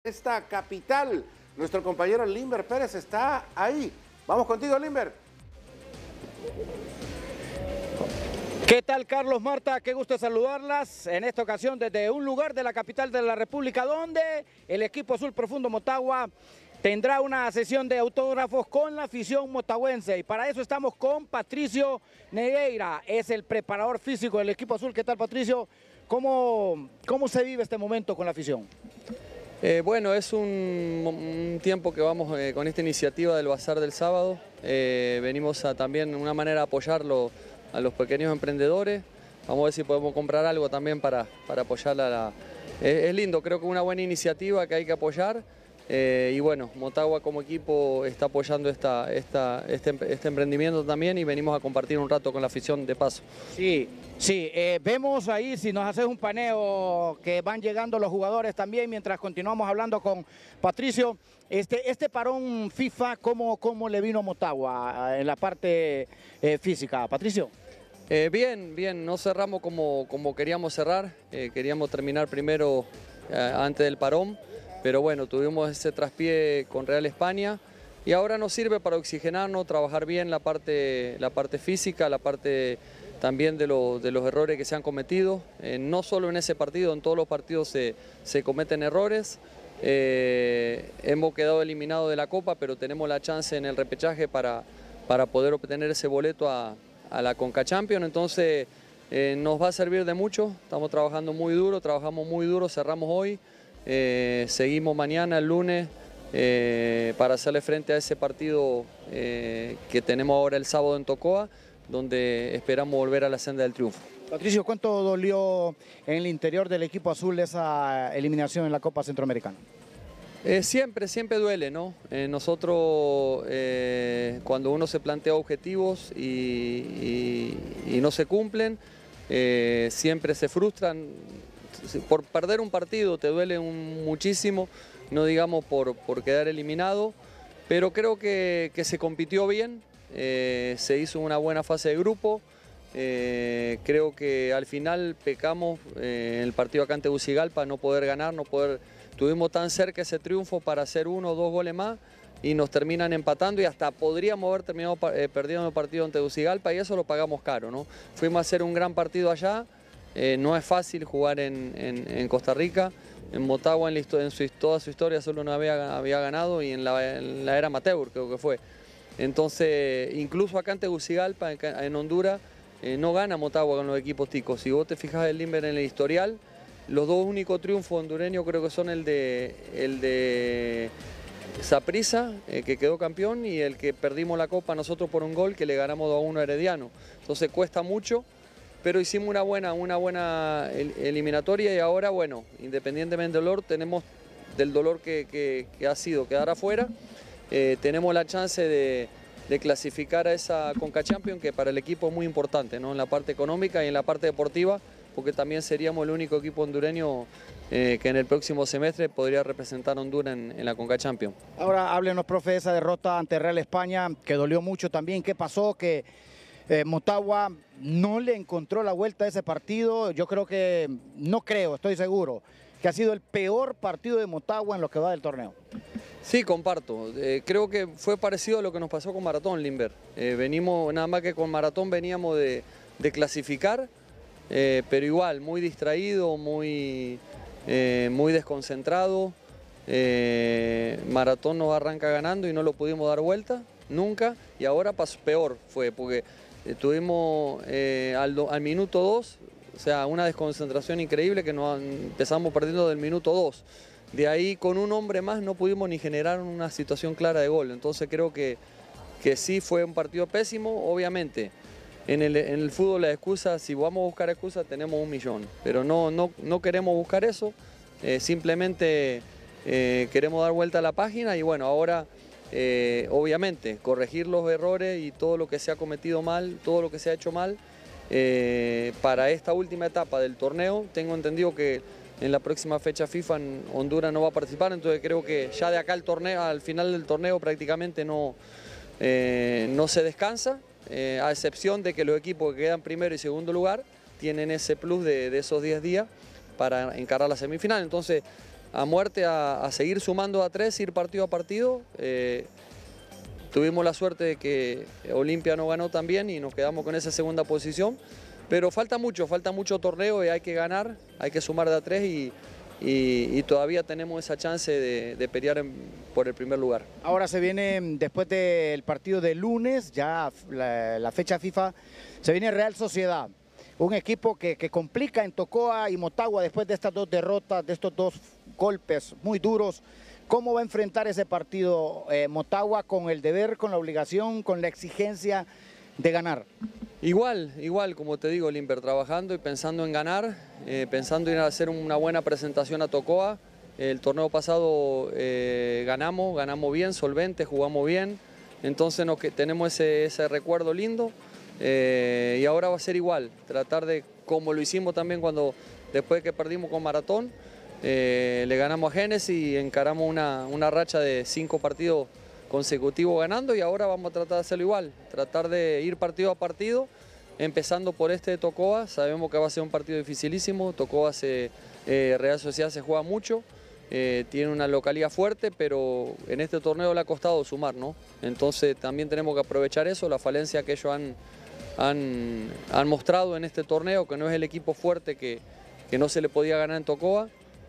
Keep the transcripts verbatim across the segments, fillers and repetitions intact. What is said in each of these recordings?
esta capital. Nuestro compañero Limber Pérez está ahí. Vamos contigo, Limber. ¿Qué tal, Carlos, Marta? Qué gusto saludarlas en esta ocasión desde un lugar de la capital de la República donde el equipo Azul Profundo Motagua tendrá una sesión de autógrafos con la afición motagüense y para eso estamos con Patricio Negueira, es el preparador físico del equipo azul. ¿Qué tal, Patricio? ¿Cómo, cómo se vive este momento con la afición? Eh, bueno, es un, un tiempo que vamos eh, con esta iniciativa del Bazar del sábado. Eh, venimos a también una manera de apoyarlo a los pequeños emprendedores. Vamos a ver si podemos comprar algo también para, para apoyar a la... Eh, es lindo, creo que es una buena iniciativa que hay que apoyar. Eh, y bueno, Motagua como equipo está apoyando esta, esta, este, este emprendimiento también y venimos a compartir un rato con la afición de paso. Sí, sí, eh, vemos ahí, si nos haces un paneo, que van llegando los jugadores también, mientras continuamos hablando con Patricio. Este, este parón FIFA, ¿cómo, cómo le vino a Motagua en la parte eh, física? Patricio. Eh, bien, bien, no cerramos como, como queríamos cerrar, eh, queríamos terminar primero eh, antes del parón. Pero bueno, tuvimos ese traspié con Real España y ahora nos sirve para oxigenarnos, trabajar bien la parte, la parte física, la parte también de, lo, de los errores que se han cometido. Eh, no solo en ese partido, en todos los partidos se, se cometen errores. Eh, hemos quedado eliminados de la Copa, pero tenemos la chance en el repechaje para, para poder obtener ese boleto a, a la Conca Champions. Entonces eh, nos va a servir de mucho, estamos trabajando muy duro, trabajamos muy duro, cerramos hoy. Eh, seguimos mañana, el lunes, eh, para hacerle frente a ese partido eh, que tenemos ahora el sábado en Tocoa, donde esperamos volver a la senda del triunfo. Patricio, ¿cuánto dolió en el interior del equipo azul esa eliminación en la Copa Centroamericana? Eh, siempre, siempre duele, ¿no? Eh, nosotros, eh, cuando uno se plantea objetivos y, y, y no se cumplen, eh, siempre se frustran. Por perder un partido te duele un, muchísimo, no digamos por, por quedar eliminado, pero creo que, que se compitió bien, eh, se hizo una buena fase de grupo, eh, creo que al final pecamos eh, en el partido acá ante Tegucigalpa, no poder ganar, no poder, tuvimos tan cerca ese triunfo para hacer uno o dos goles más y nos terminan empatando y hasta podríamos haber terminado eh, perdiendo el partido ante Tegucigalpa y eso lo pagamos caro, ¿no? Fuimos a hacer un gran partido allá. Eh, no es fácil jugar en, en, en Costa Rica, en Motagua en, en su, toda su historia solo una había, había ganado y en la, en la era amateur creo que fue. Entonces, incluso acá en Tegucigalpa, en, en Honduras, eh, no gana Motagua con los equipos ticos. Si vos te fijas el Limber en el historial, los dos únicos triunfos hondureños creo que son el de, el de Saprissa, eh, que quedó campeón, y el que perdimos la Copa nosotros por un gol que le ganamos dos a uno a Herediano. Entonces cuesta mucho. Pero hicimos una buena, una buena eliminatoria y ahora, bueno, independientemente del dolor, tenemos del dolor que, que, que ha sido quedar afuera, eh, tenemos la chance de, de clasificar a esa Conca Champions, que para el equipo es muy importante, ¿no? En la parte económica y en la parte deportiva, porque también seríamos el único equipo hondureño eh, que en el próximo semestre podría representar a Honduras en, en la Conca Champions. Ahora háblenos, profe, de esa derrota ante Real España, que dolió mucho también. ¿Qué pasó? Que Eh, Motagua no le encontró la vuelta a ese partido. Yo creo que, no creo, estoy seguro, que ha sido el peor partido de Motagua en lo que va del torneo. Sí, comparto. Eh, creo que fue parecido a lo que nos pasó con Maratón, Limber. Eh, venimos, nada más que con Maratón veníamos de, de clasificar, eh, pero igual, muy distraído, muy, eh, muy desconcentrado. Eh, Maratón nos arranca ganando y no lo pudimos dar vuelta, nunca. Y ahora pasó, peor fue, porque Estuvimos eh, al, do, al minuto dos, o sea, una desconcentración increíble que nos empezamos perdiendo del minuto dos. De ahí con un hombre más no pudimos ni generar una situación clara de gol. Entonces creo que, que sí fue un partido pésimo. Obviamente, en el, en el fútbol las excusas, si vamos a buscar excusas tenemos un millón. Pero no, no, no queremos buscar eso, eh, simplemente eh, queremos dar vuelta a la página y bueno, ahora... Eh, obviamente, corregir los errores y todo lo que se ha cometido mal, todo lo que se ha hecho mal, eh, para esta última etapa del torneo. Tengo entendido que en la próxima fecha FIFA en Honduras no va a participar, entonces creo que ya de acá al torneo, al final del torneo prácticamente no, eh, no se descansa, eh, a excepción de que los equipos que quedan primero y segundo lugar tienen ese plus de, de esos diez días para encarar la semifinal. Entonces, a muerte a, a seguir sumando a tres, ir partido a partido. Eh, tuvimos la suerte de que Olimpia no ganó también y nos quedamos con esa segunda posición, pero falta mucho, falta mucho torneo y hay que ganar, hay que sumar de a tres y, y, y todavía tenemos esa chance de, de pelear en, por el primer lugar. Ahora se viene, después del partido de lunes, ya la, la fecha FIFA, se viene Real Sociedad. Un equipo que, que complica en Tocoa y Motagua después de estas dos derrotas, de estos dos golpes muy duros. ¿Cómo va a enfrentar ese partido eh, Motagua con el deber, con la obligación, con la exigencia de ganar? Igual, igual, como te digo, Limber, trabajando y pensando en ganar, eh, pensando en hacer una buena presentación a Tocoa. El torneo pasado eh, ganamos, ganamos bien, solvente, jugamos bien. Entonces nos, que tenemos ese, ese recuerdo lindo. Eh, y ahora va a ser igual, tratar de, como lo hicimos también cuando después que perdimos con Maratón, eh, le ganamos a Génesis y encaramos una, una racha de cinco partidos consecutivos ganando y ahora vamos a tratar de hacerlo igual, tratar de ir partido a partido, empezando por este de Tocoa. Sabemos que va a ser un partido dificilísimo. Tocoa, se, eh, Real Sociedad se juega mucho, eh, tiene una localidad fuerte, pero en este torneo le ha costado sumar, ¿no? Entonces también tenemos que aprovechar eso, la falencia que ellos han Han, han mostrado en este torneo, que no es el equipo fuerte que, que no se le podía ganar en Tocoa.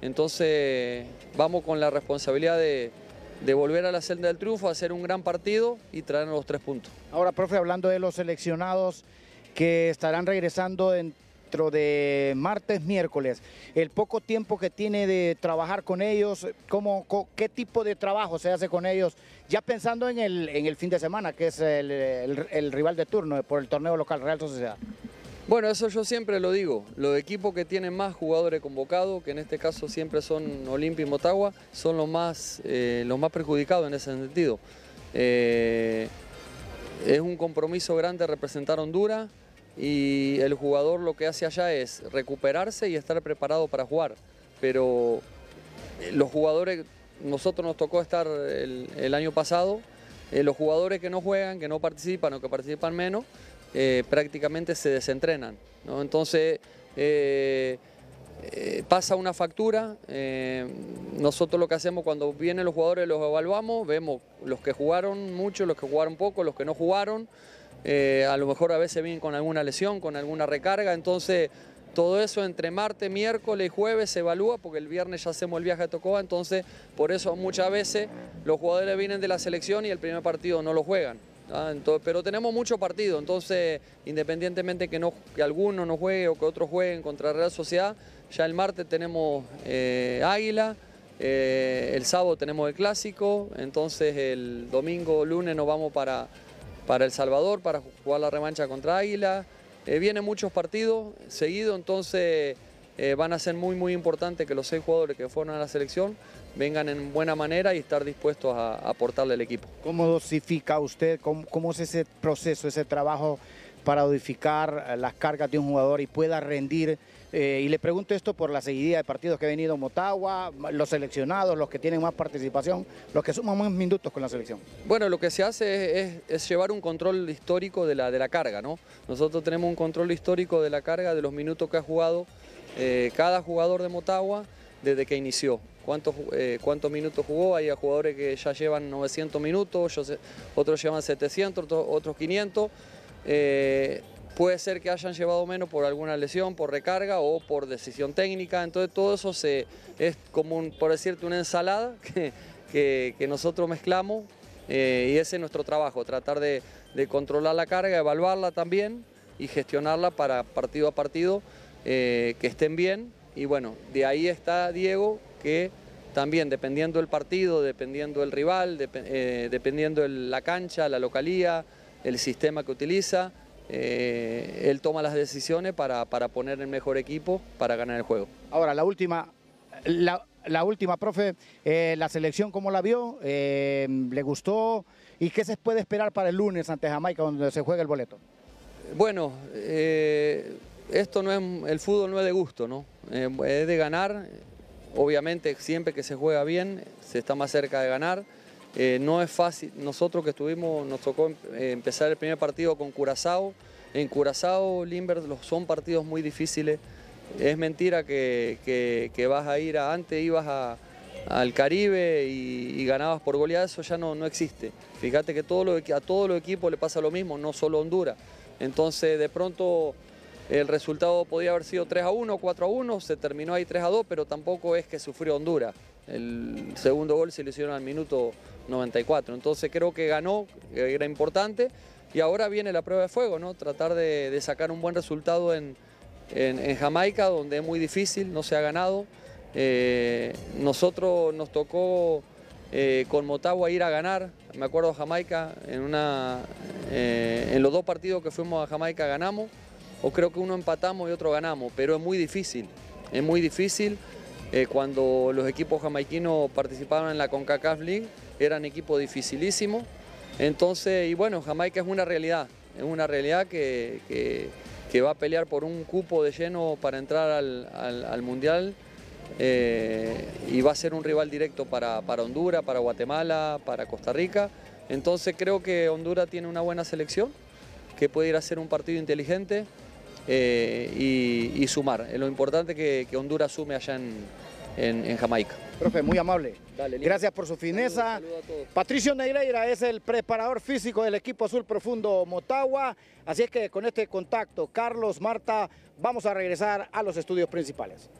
Entonces vamos con la responsabilidad de, de volver a la senda del triunfo, hacer un gran partido y traernos los tres puntos. Ahora, profe, hablando de los seleccionados que estarán regresando dentro de martes, miércoles, el poco tiempo que tiene de trabajar con ellos, ¿cómo, ¿qué tipo de trabajo se hace con ellos? Ya pensando en el, en el fin de semana, que es el, el, el rival de turno por el torneo local, Real Sociedad. Bueno, eso yo siempre lo digo. Los equipos que tienen más jugadores convocados, que en este caso siempre son Olimpia y Motagua, son los más, eh, los más perjudicados en ese sentido. Eh, es un compromiso grande representar a Honduras y el jugador lo que hace allá es recuperarse y estar preparado para jugar. Pero los jugadores... Nosotros nos tocó estar el, el año pasado, eh, los jugadores que no juegan, que no participan o que participan menos, eh, prácticamente se desentrenan, ¿no? Entonces eh, eh, pasa una factura, eh, nosotros lo que hacemos cuando vienen los jugadores los evaluamos, vemos los que jugaron mucho, los que jugaron poco, los que no jugaron, eh, a lo mejor a veces vienen con alguna lesión, con alguna recarga, entonces... Todo eso entre martes, miércoles y jueves se evalúa porque el viernes ya hacemos el viaje a Tocoa, entonces por eso muchas veces los jugadores vienen de la selección y el primer partido no lo juegan. ¿Ah? Entonces, pero tenemos muchos partidos, entonces independientemente que, no, que alguno no juegue o que otros jueguen contra Real Sociedad, ya el martes tenemos eh, Águila, eh, el sábado tenemos el Clásico, entonces el domingo, lunes nos vamos para, para El Salvador para jugar la revancha contra Águila. Eh, vienen muchos partidos seguidos, entonces eh, van a ser muy muy importantes que los seis jugadores que fueron a la selección vengan en buena manera y estar dispuestos a, a aportarle al equipo. ¿Cómo dosifica usted, cómo, cómo es ese proceso, ese trabajo para dosificar las cargas de un jugador y pueda rendir? Eh, y le pregunto esto por la seguidilla de partidos que ha venido Motagua, los seleccionados, los que tienen más participación, los que suman más minutos con la selección. Bueno, lo que se hace es, es, es llevar un control histórico de la, de la carga, ¿no? Nosotros tenemos un control histórico de la carga, de los minutos que ha jugado eh, cada jugador de Motagua desde que inició. Cuántos, eh, cuántos minutos jugó, hay jugadores que ya llevan novecientos minutos, otros llevan setecientos, otros quinientos. Eh, Puede ser que hayan llevado menos por alguna lesión, por recarga o por decisión técnica. Entonces todo eso se, es como, un, por decirte, una ensalada que, que, que nosotros mezclamos eh, y ese es nuestro trabajo, tratar de, de controlar la carga, evaluarla también y gestionarla para partido a partido, eh, que estén bien. Y bueno, de ahí está Diego, que también dependiendo del partido, dependiendo del rival, dep eh, dependiendo de la cancha, la localía, el sistema que utiliza, Eh, él toma las decisiones para, para poner el mejor equipo para ganar el juego. Ahora, la última, la, la última, profe, eh, la selección, ¿cómo la vio? Eh, ¿Le gustó? ¿Y qué se puede esperar para el lunes ante Jamaica, donde se juega el boleto? Bueno, eh, esto no es, el fútbol no es de gusto, ¿no? Eh, es de ganar. Obviamente, siempre que se juega bien, se está más cerca de ganar. Eh, no es fácil, nosotros que estuvimos, nos tocó eh, empezar el primer partido con Curazao. En Curazao, Limber, son partidos muy difíciles. Es mentira que, que, que vas a ir a, antes ibas a, al Caribe y, y ganabas por goleada, eso ya no, no existe. Fíjate que todo lo, a todos los equipos le pasa lo mismo, no solo a Honduras. Entonces de pronto el resultado podía haber sido tres a uno, cuatro a uno, se terminó ahí tres a dos, pero tampoco es que sufrió Honduras. El segundo gol se le hicieron al minuto noventa y cuatro, entonces creo que ganó, era importante, y ahora viene la prueba de fuego, ¿no? Tratar de, de sacar un buen resultado en, en, en Jamaica, donde es muy difícil, no se ha ganado. Eh, nosotros nos tocó eh, con Motagua ir a ganar, me acuerdo Jamaica, en, una, eh, en los dos partidos que fuimos a Jamaica ganamos, o creo que uno empatamos y otro ganamos, pero es muy difícil, es muy difícil. Eh, cuando los equipos jamaiquinos participaban en la CONCACAF League, eran equipos dificilísimos. Entonces, y bueno, Jamaica es una realidad, es una realidad que, que, que va a pelear por un cupo de lleno para entrar al, al, al Mundial, eh, y va a ser un rival directo para, para Honduras, para Guatemala, para Costa Rica. Entonces creo que Honduras tiene una buena selección, que puede ir a hacer un partido inteligente eh, y, y sumar. Es lo importante que, que Honduras sume allá en, en, en Jamaica. Profe, muy amable. Dale, gracias por su fineza. Saludo, saludo a todos. Patricio Negreira es el preparador físico del equipo Azul Profundo Motagua. Así es que con este contacto, Carlos, Marta, vamos a regresar a los estudios principales.